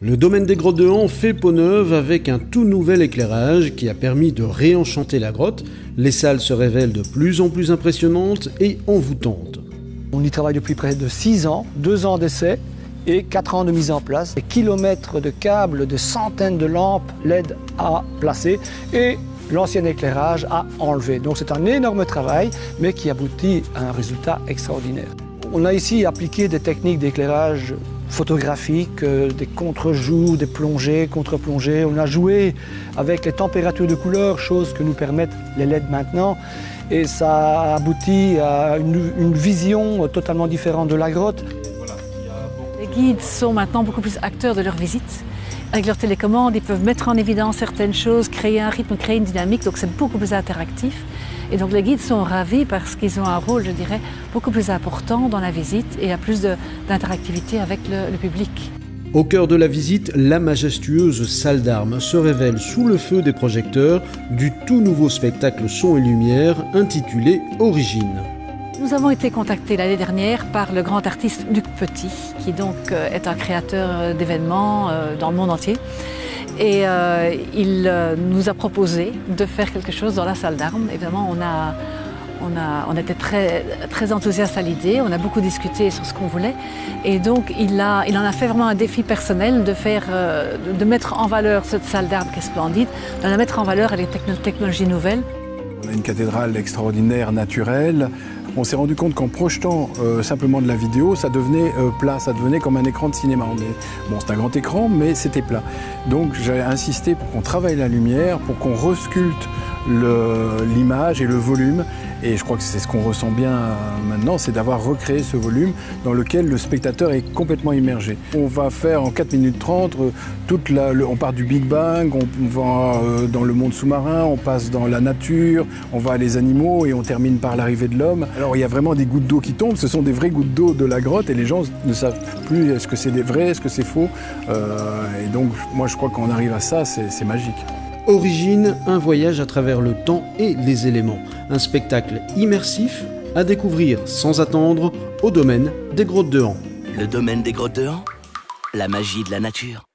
Le domaine des grottes de Han fait peau neuve avec un tout nouvel éclairage qui a permis de réenchanter la grotte. Les salles se révèlent de plus en plus impressionnantes et envoûtantes. On y travaille depuis près de 6 ans, 2 ans d'essai et 4 ans de mise en place. Des kilomètres de câbles, des centaines de lampes LED à placer et l'ancien éclairage à enlever. Donc c'est un énorme travail, mais qui aboutit à un résultat extraordinaire. On a ici appliqué des techniques d'éclairage photographiques, des contre-jours, des plongées, contre-plongées. On a joué avec les températures de couleur, chose que nous permettent les LED maintenant. Et ça aboutit à une vision totalement différente de la grotte. Les guides sont maintenant beaucoup plus acteurs de leur visite. Avec leur télécommande, ils peuvent mettre en évidence certaines choses, créer un rythme, créer une dynamique, donc c'est beaucoup plus interactif. Et donc les guides sont ravis parce qu'ils ont un rôle, je dirais, beaucoup plus important dans la visite et il y a plus d'interactivité avec le public. Au cœur de la visite, la majestueuse salle d'armes se révèle sous le feu des projecteurs du tout nouveau spectacle son et lumière intitulé Origine. Nous avons été contactés l'année dernière par le grand artiste Luc Petit, qui donc est un créateur d'événements dans le monde entier. Et il nous a proposé de faire quelque chose dans la salle d'armes. Évidemment, on était très enthousiastes à l'idée, on a beaucoup discuté sur ce qu'on voulait. Et donc, il en a fait vraiment un défi personnel de mettre en valeur cette salle d'armes qui est splendide, de la mettre en valeur avec les technologies nouvelles. On a une cathédrale extraordinaire, naturelle. On s'est rendu compte qu'en projetant simplement de la vidéo, ça devenait plat, ça devenait comme un écran de cinéma. Bon, c'est un grand écran, mais c'était plat. Donc j'ai insisté pour qu'on travaille la lumière, pour qu'on resculpte l'image et le volume. Et je crois que c'est ce qu'on ressent bien maintenant, c'est d'avoir recréé ce volume dans lequel le spectateur est complètement immergé. On va faire en 4 minutes 30, on part du Big Bang, on va dans le monde sous-marin, on passe dans la nature, on va à les animaux et on termine par l'arrivée de l'homme. Alors il y a vraiment des gouttes d'eau qui tombent, ce sont des vraies gouttes d'eau de la grotte et les gens ne savent plus est-ce que c'est des vrais, est-ce que c'est faux. Et donc moi je crois qu'on arrive à ça, c'est magique. Origine, un voyage à travers le temps et les éléments. Un spectacle immersif à découvrir sans attendre au domaine des grottes de Han. Le domaine des grottes de Han, la magie de la nature.